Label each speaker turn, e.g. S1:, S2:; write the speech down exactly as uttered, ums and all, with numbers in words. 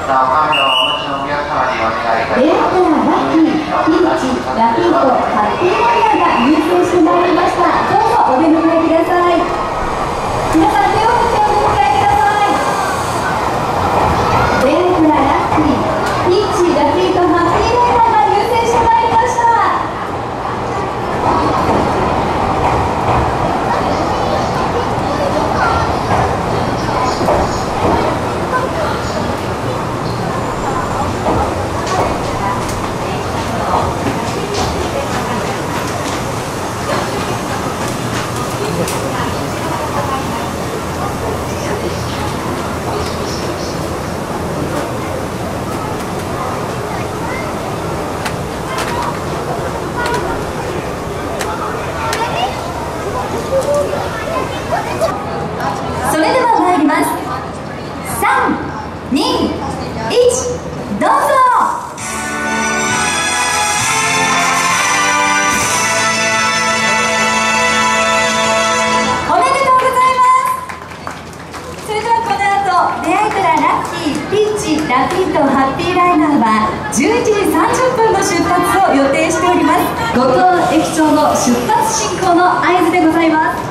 S1: たおかみのお持ちのお客様にお願いいたし
S2: レア
S1: ます。
S2: カー、ラッキー、ピーチ、ラピート、ハッピーライナーが入店してまいりました。どうぞお出迎えください。皆さん手を振ってお出迎えください。レアカー、ラッキー、ピーチ、ラピート、ハッピーライナーが入店してまいりました。それでは参ります。さん、に、いち、どうぞ。おめでとうございます。それではこの後、出会いからラッキー、ピーチ、ラピート、ハッピーライナーはじゅういちじさんじゅっぷんの出発を予定しております。五島駅長の出発進行の合図でございます。